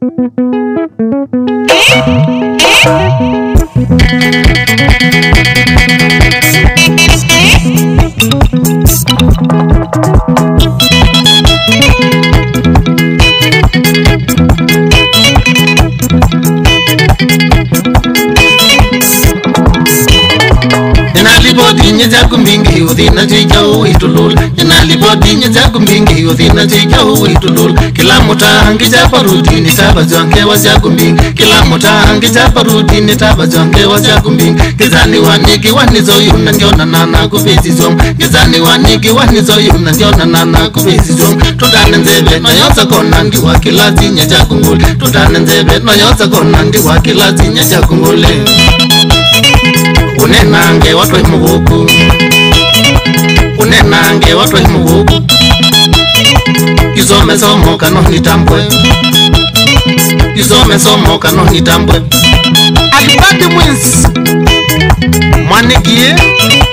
Dinye zaku mingi udina chijau itulul Inali bodinye zaku mingi udina chijau itulul Kila mutangi japa rutini taba zonke wa zaku mingi Kila mutangi japa rutini taba zonke wa zaku mingi Gizani waniki wanizo yuna njona nana kubezi zong Gizani waniki wanizo yuna njona nana kubezi zong Tutane nzebe no yoza konandi wa kila zinya zaku ngule Tutane nzebe no yoza konandi wa kila zinya zaku ngule Unenange watoi muguku Unenange watoi muguku Izome somo kano nitambwe Izome somo kano nitambwe Alibadi mwins Mwanegie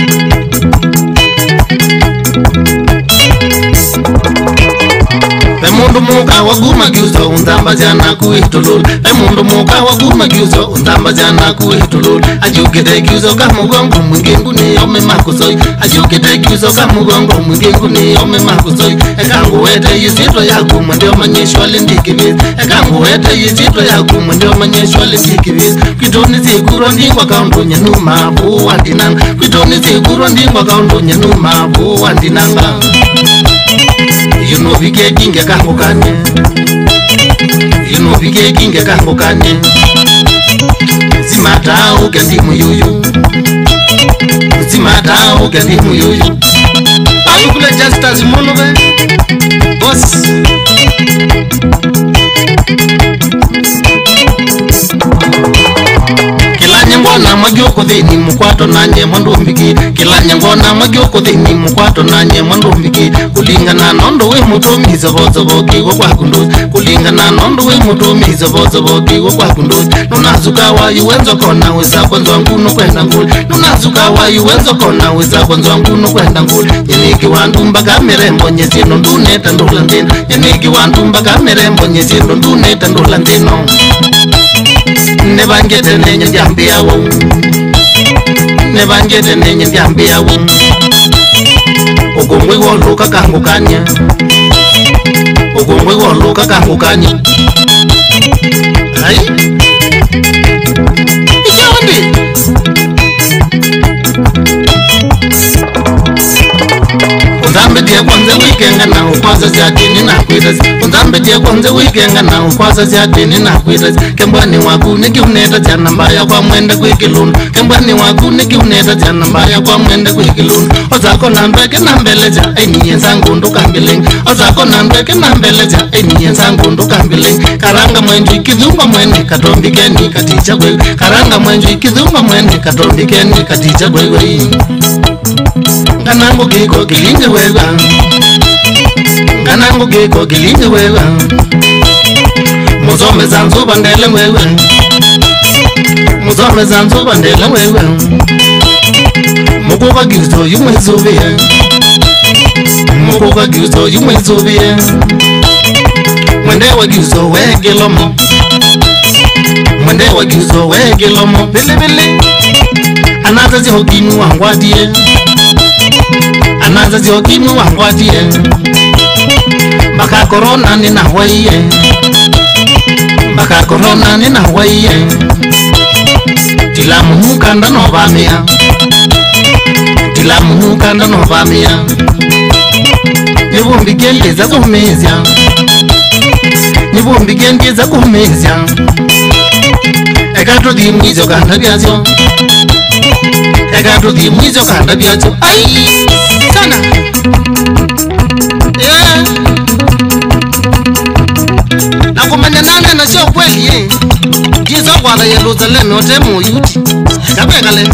Mundu muka waguma Kyuso undamba jana kuitulul Mundu muka waguma Kyuso undamba jana kuitulul Ajukite Kyuso kamugongo mwingingu ni ome makusoi Ajukite Kyuso kamugongo mwingingu ni ome makusoi Ekangu wete yisitwa yaku mwendio manyeshwa lindikibiz Ekangu wete yisitwa yaku mwendio manyeshwa lindikibiz Kwitoni zikuro ndingwa kaundu nyanuma buwa ndinanga Kwitoni zikuro ndingwa kaundu nyanuma buwa ndinanga You know we get king a kahokane. You know we get king a kahokane. Zimata o gandimu yuyu. Zimata o gandimu yuyu. Ayukule just as monove. Boss. Nyangona magyoko dhini mukwato nanye mwandumbiki Kila nyangona magyoko dhini mukwato nanye mwandumbiki Kulingana nondo we mutomi zobo kiwo kwa kunduzi Kulingana nondo we mutomi zobo kiwo kwa kunduzi Nunazuka wa yuwenzo kona weza kwanzo nguno kwenda nguli Nunazuka wa yuwenzo kona weza kwanzo nguno kwenda nguli Nyeniki wandumba kamerembo nyezino ndune tandula ndino Nyeniki wandumba kamerembo nyezino ndune tandula ndino Nebangete nenye jambia wo Nebangete nenye jambia wo Ugongwe woluka kahukanya Ugongwe woluka kahukanya Hai Ikiwandi Unzambe dia kwanze weekend na ukwaza ziyadini na kwirazi Unzambe dia kwanze weekend na ukwaza ziyadini na kwirazi Kembwani waku niki uneta jana mbaya kwa mwende kwikilunu Kembwani waku niki uneta jana mbaya kwa mwende kwikilunu Ozako nambeke nambeleja aini yenzangu ndukambiling Ozako nambeke nambeleja aini yenzangu ndukambiling Karanga mwenju ikidhumba mwene katombikeni katicha kwewe Karanga mwenju ikidhumba mwene katombikeni katicha kwewe Nganangu giko gilinge wewa Nganangu giko gilinge wewa Muzome zanzu bandele wewa Muzome zanzu bandele wewa Mukuka Kyuso yumwe zubie Mukuka Kyuso yumwe zubie Mwende wa Kyuso wegelomo Mwende wa Kyuso wegelomo Bili bili Anaza zihokinu wangwadie Anaza zihokinu wangwadie Baka corona ni na waiye Baka corona ni na waiye Tilamu mukanda no vamia Tilamu mukanda no vamia Nivumbi gendeza kumezya Nivumbi gendeza kumezya Ekato di mwizo kanda biazo Ekato di mwizo kanda biazo Ai sana Yeah Na kumanya nane na sio kweli Gizo kwa da Yerusalemu otemu yuti Kapekale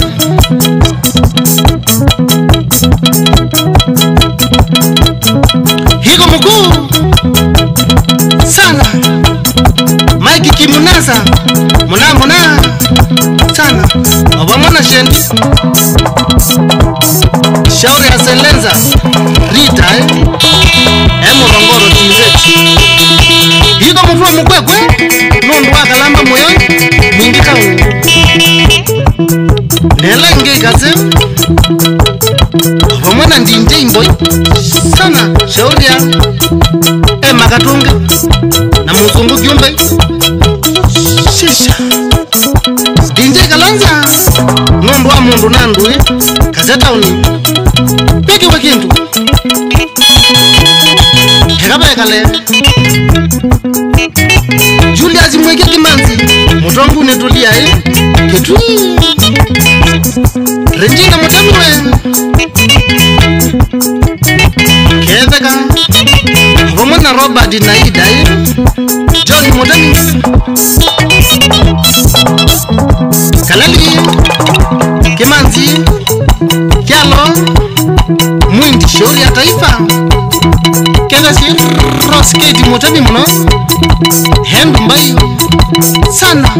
Higo mkuu sana Mike kimunasa Muna sana Obamona shendi Shauri ya Selenza Rita Emo Rongoro TZ Higo mkuu mkwekwe nundu wa kalamba moyo mwingi tauni nela inge kaze vamwana ndinde imboi sana shauri ya makatunga na muzungu gyumbe shisha ndinde kalanza nundu wa mundu nandu kaze tauni peke wa kintu hekabekale Julia zimweke kimanzi mutongu netulia ketu Regina mutamwe Kezeka Vomona Robert na Ida John Mutami Kalali Kimanzi Kialo Mwindi shauri ya taifa Kezasi Rosketi Mutami muno Hendu mbai sana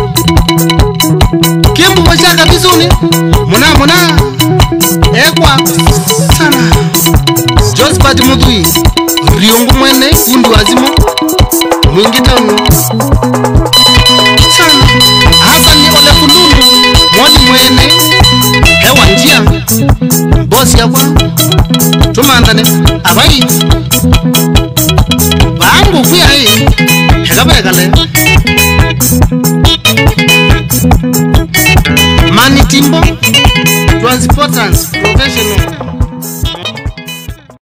Kimbu washaka bizuni Muna Ekwa sana Josephat Mudui Riongu mwene Undu wazimo Mwingi taunu sana Hassan ni ole kulundu Mwadi mwene Hewa njia Bosi ya kwa Tumandane Abai Baangu kuya Hekabekale Mani Timbo Transporters Professional